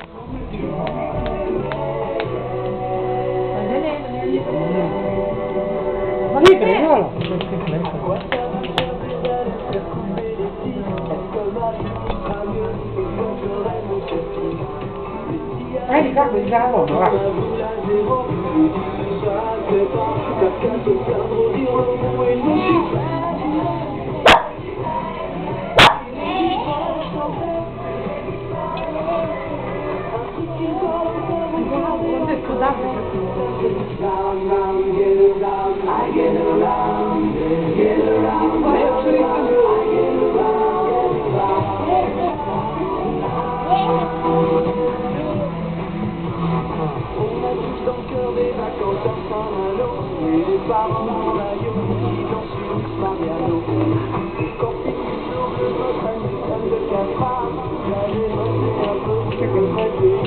Ma lì prendilo! Riccardo, di la donna, va! Les parents dans l'aïeul qui dansent sur Mariano. Quand il est sur le montagne de 4 âmes, j'allais monter un peu, c'est comme ça que